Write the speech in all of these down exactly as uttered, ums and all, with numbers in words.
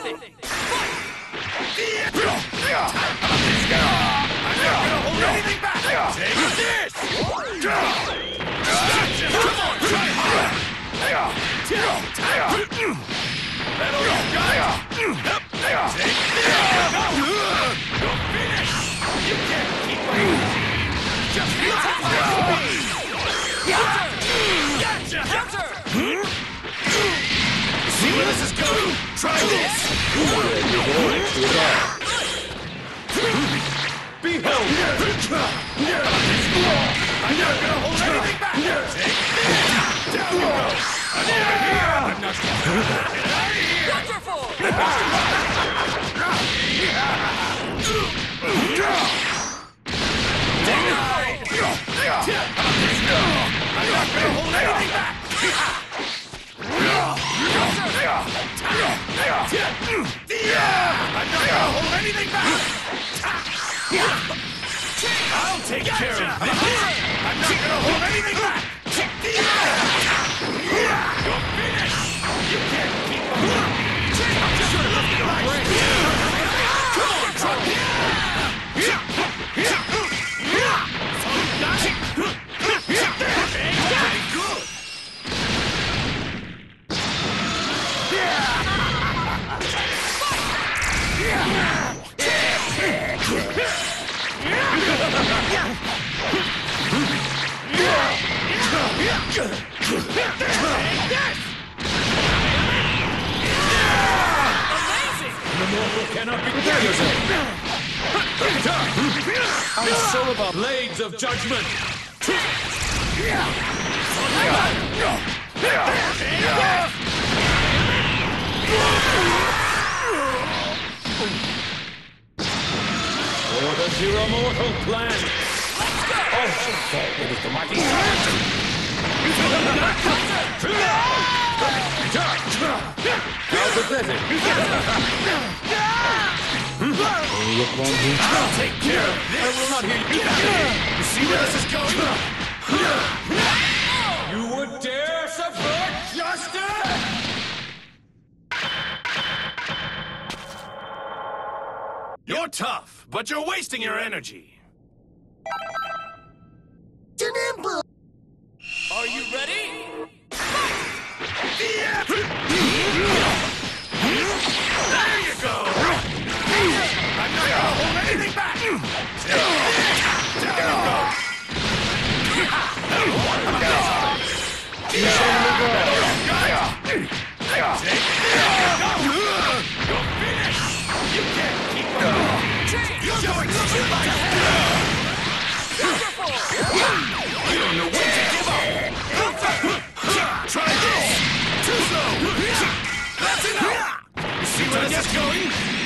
nothing. Fight! I'm not gonna hold anything back! Take this! Come on, try hard! That all you got? Take this! You're finished! You can't keep up! Just look at my speed! Gotcha! Gotcha! See where this is going? Try this! Behold! I'm not gonna hold anything back! Take this! Down you go! I'm over here! I'm not gonna get out of here! Wonderful! I'm not gonna hold anything back! I'm not gonna hold anything back! I'll take care of this! I'm not gonna hold anything back! You're finished! You can't keep up! Just look at my brain! Come on, Trump! Very good! Amazing! The mortal cannot be prepare yourself! I'm so about blades of judgment! For the Zero Mortal Plan! Let's go! Also fall with the mighty serpent! How pathetic! I'll take care of this! I will not hear you! You see where this is going? You would dare subvert justice? You're tough, but you're wasting your energy. Are you ready? There you go! I'm not gonna hold anything back! Down you go! You're finished! You can't keep up! You're going to shoot like hell! You don't know when to give up! Try this! Too slow! That's enough! You see where this is going?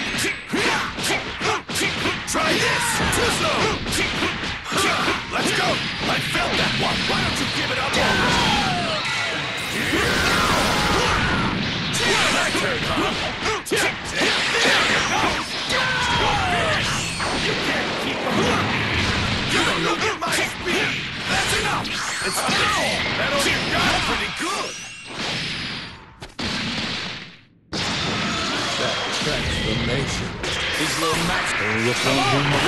Try this! Too slow! Let's go! I felt that one! Why don't you give it up? My turn, huh? There you go! You can't keep up! You don't know my speed! That's enough! It's finished! That all you got is pretty good! That transformation is no match for your phone.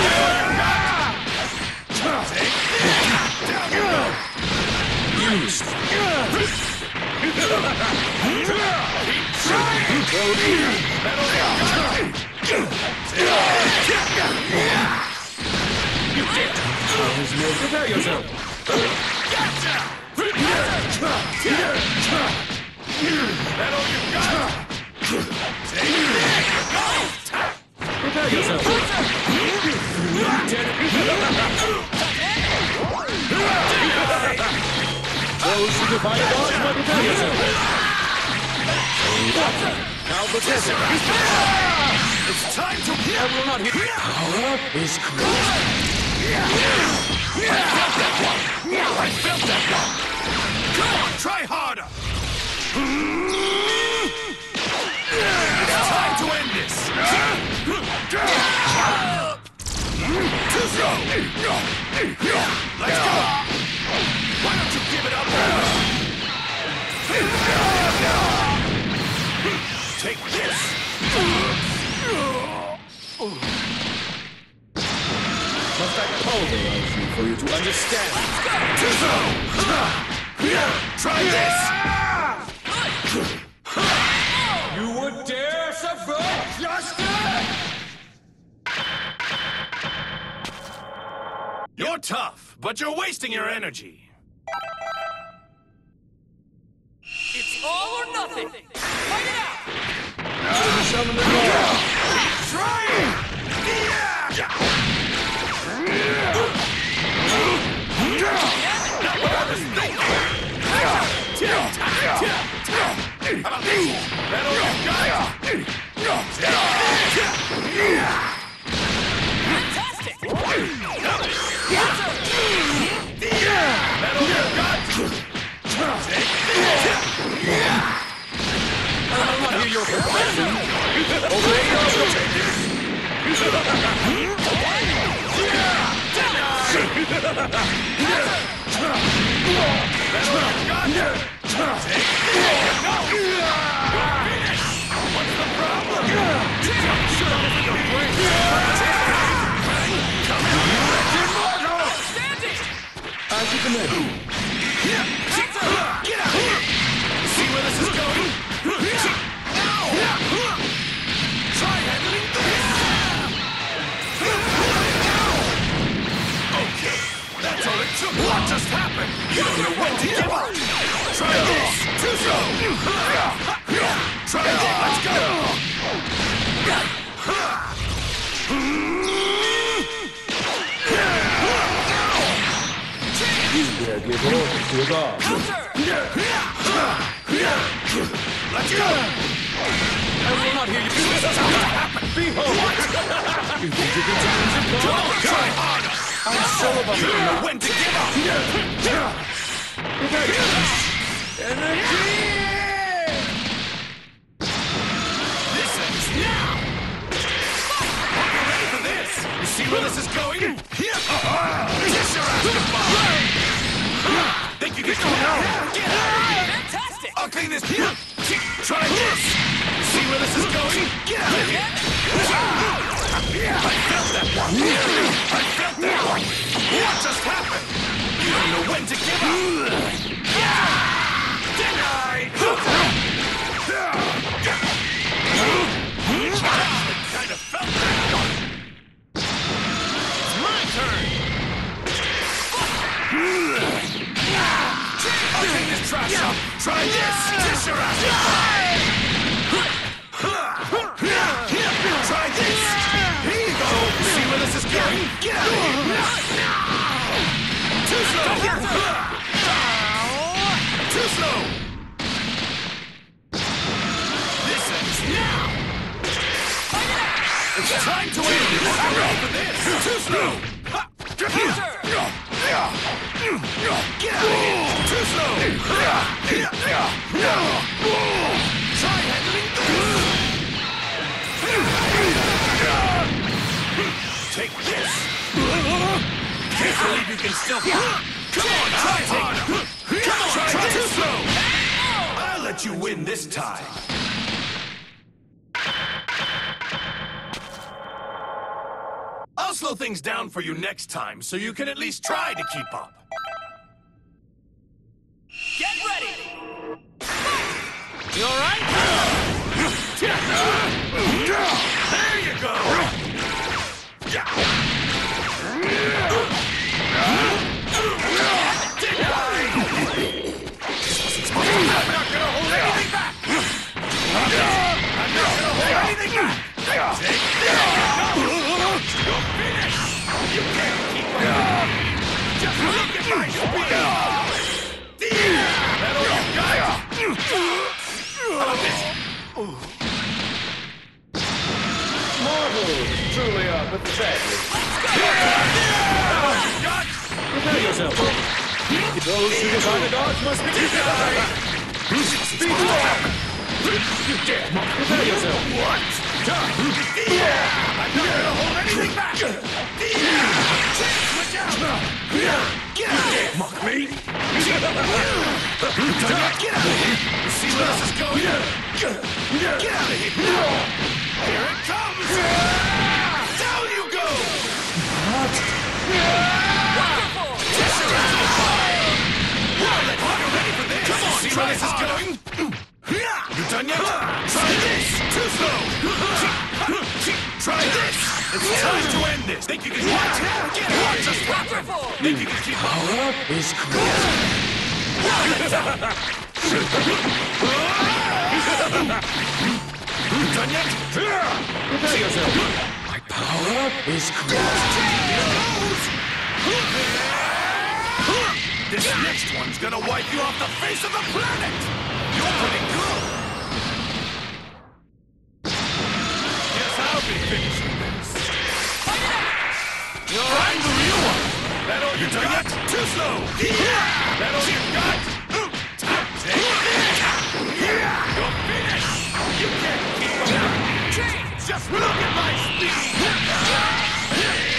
Take this! Down you go! Use! Keep trying! That all you got! You did! Prepare yourself! Gotcha! That all you got? Take it! Go! Prepare yourself! Those who defy the gods might prepare yourself! Now prepare yourself! It's time to... I will not hear... Power is close! I felt that one! I felt that one! Come on, try harder! It's time to end this! Too slow! Let's go! Why don't you give it up? Take this! for you to understand. Try this! You would dare subvert justice? You're tough, but you're wasting your energy. It's all or nothing. Fight it out. Keep trying! Not what I was thinking! How about this? That'll you got! Fantastic. That'll you got! I will not hear your profession. Obey your objectives. What's the problem? Outstanding. As you command. Get out of here! See where this is going? Try handling this! Okay, that's all it took. What just happened? You don't know when to give up! Try this! Too slow! Try it! Let's go! You dare give orders to a god. Let's go! I will not hear you. This is how it happened. Behold! You think you can challenge a god? Try harder! I'm so above You you don't know now. when to give up! Energy! This ends now! Are you ready for this? You see where this is going? Kiss your ass goodbye! Think you can go now? Get out of here! Fantastic. I'll clean this. Try this! See where this is going? Get out of here! I felt that one! I felt that one! What just happened? You don't know when to give up! Denied! Kind of felt that one! It's my turn! I'll clean this trash up! Try this! Kiss your ass! Try this! Here you go! See where this is going? Get out of here! Too slow! Too slow! This ends now! It's time to end this! I'm ready for this! Too slow! Get out of here! Too slow! Try handling this! Take this! Can't believe you can still... Come on, try harder! Come on, try too slow! I'll let you win this time! I'll slow things down for you next time, so you can at least try to keep up. Get ready. You all right? There you go! I'm not gonna hold anything back! I'm not gonna hold anything back! Take this! You're finished! You can't keep up! Just look at my speed! That'll you got! How about this? Mortals truly are pathetic. Got! Prepare yourself. Those who defy the gods must be denied. Speak up! You dare mock. Prepare yourself. What? I'm not gonna hold anything back! Switch out! Get out! You dare mock me! Get out of here! You see where this is going? Get out of here! Here it comes! Down you go! What? this is going. You done yet? Try this. Too slow. Try this. It's time to end this. Think you can watch? Get out. Just Wonderful! think you can keep up? Power is crazy. You done yet? Prepare yourself. My power is crazy. This next one's gonna wipe you off the face of the planet! You're pretty good! Guess I'll be finishing this. I'm the real one! That all you done yet? Too slow! That all you got? Take it! You're finished! You can't keep up! Change! Just look at my speed!